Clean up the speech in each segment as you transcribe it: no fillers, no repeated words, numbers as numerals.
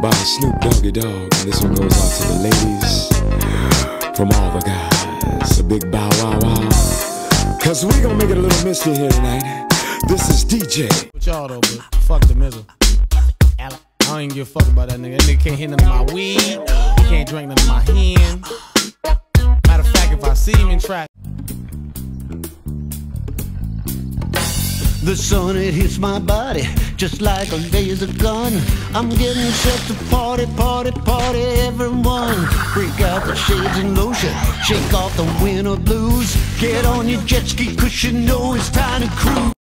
by Snoop Doggy Dogg. And this one goes out to the ladies from all the guys. A big bow wow wow. Cause we gonna make it a little misty here tonight. This is DJ. With y'all though, but fuck the mizzle. I don't even give a fuck about that nigga. That nigga can't hit none of my weed. He can't drink none of my hen. Matter of fact, if I see him in track. The sun, it hits my body just like a laser gun. I'm getting set to party, party, party, everyone. Break out the shades and lotion, shake off the winter blues. Get on your jet ski, cause you know it's time to cruise.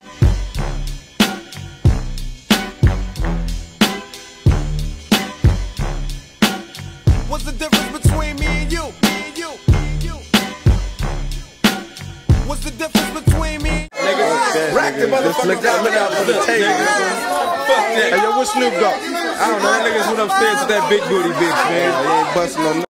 What's the difference between me and you? What's the difference between me? Niggas, rack the motherfucker down, look out for the table. Fuck that. Hey, yo, what's Snoop Dogg? I don't know, that niggas went upstairs with that big booty bitch, man. They ain't busting on nothing.